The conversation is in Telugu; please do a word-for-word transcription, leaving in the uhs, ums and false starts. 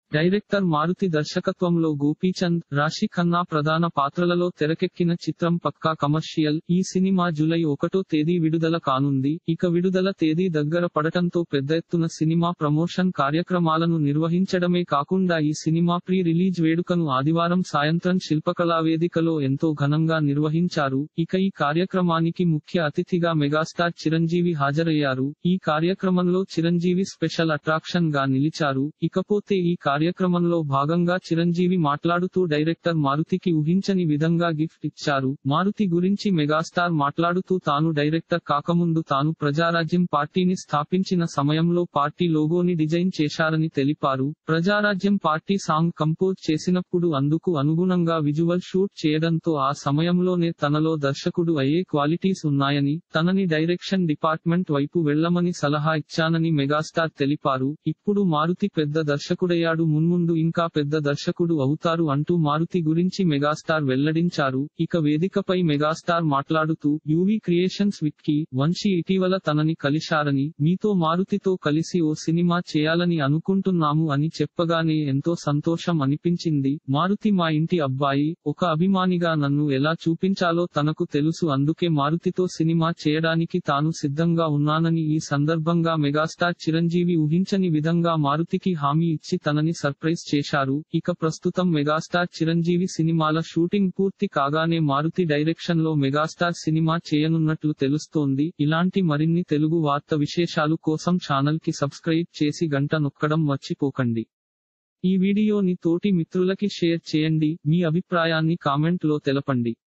డైరెక్టర్ మారుతి దర్శకత్వంలో గోపీచంద్, రాశి ఖన్నా ప్రధాన పాత్రలలో తెరకెక్కిన చిత్రం పక్కా కమర్షియల్. ఈ సినిమా జూలై ఒకటో తేదీ విడుదల కానుంది. ఇక విడుదల తేదీ దగ్గర పడటంతో పెద్ద ఎత్తున సినిమా ప్రమోషన్ కార్యక్రమాలను నిర్వహించడమే కాకుండా ఈ సినిమా ప్రీ రిలీజ్ వేడుకను ఆదివారం సాయంత్రం శిల్పకళా వేదికలో ఎంతో ఘనంగా నిర్వహించారు. ఇక ఈ కార్యక్రమానికి ముఖ్య అతిథిగా మెగాస్టార్ చిరంజీవి హాజరయ్యారు. ఈ కార్యక్రమంలో చిరంజీవి స్పెషల్ అట్రాక్షన్ గా నిలిచారు. ఇకపోతే ఈ కార్యక్రమంలో భాగంగా చిరంజీవి మాట్లాడుతూ డైరెక్టర్ మారుతికి ఊహించని విధంగా గిఫ్ట్ ఇచ్చారు. మారుతి గురించి మెగాస్టార్ మాట్లాడుతూ తాను డైరెక్టర్ కాకముందు తాను ప్రజారాజ్యం పార్టీని స్థాపించిన సమయంలో పార్టీ లోగోని డిజైన్ చేశారని తెలిపారు. ప్రజారాజ్యం పార్టీ సాంగ్ కంపోజ్ చేసినప్పుడు అందుకు అనుగుణంగా విజువల్ షూట్ చేయడంతో ఆ సమయంలోనే తనలో దర్శకుడు అయ్యే క్వాలిటీస్ ఉన్నాయని, తనని డైరెక్షన్ డిపార్ట్మెంట్ వైపు వెళ్లమని సలహా ఇచ్చానని మెగాస్టార్ తెలిపారు. ఇప్పుడు మారుతి పెద్ద దర్శకుడయ్యాడు, మున్ముందు ఇంకా పెద్ద దర్శకుడు అవుతారు అంటూ మారుతి గురించి మెగాస్టార్ వెల్లడించారు. ఇక వేదికపై మెగాస్టార్ మాట్లాడుతూ యూవీ క్రియేషన్స్ విక్కీ, వంశీ ఇటీవల తనని కలిశారని, మీతో మారుతితో కలిసి ఓ సినిమా చేయాలని అనుకుంటున్నాము అని చెప్పగానే ఎంతో సంతోషం అనిపించింది. మారుతి మా ఇంటి అబ్బాయి, ఒక అభిమానిగా నన్ను ఎలా చూపించాలో తనకు తెలుసు, అందుకే మారుతితో సినిమా చేయడానికి తాను సిద్ధంగా ఉన్నానని ఈ సందర్భంగా మెగాస్టార్ చిరంజీవి ఊహించని విధంగా మారుతికి హామీ ఇచ్చి తనని సర్ప్రైజ్ చేశారు. ఇక ప్రస్తుతం మెగాస్టార్ చిరంజీవి సినిమాల షూటింగ్ పూర్తి కాగానే మారుతి డైరెక్షన్ లో మెగాస్టార్ సినిమా చేయనున్నట్లు తెలుస్తోంది. ఇలాంటి మరిన్ని తెలుగు వార్త విశేషాలు కోసం ఛానల్ కి సబ్స్క్రైబ్ చేసి గంట నొక్కడం మర్చిపోకండి. ఈ వీడియోని తోటి మిత్రులకి షేర్ చేయండి. మీ అభిప్రాయాన్ని కామెంట్ లో తెలపండి.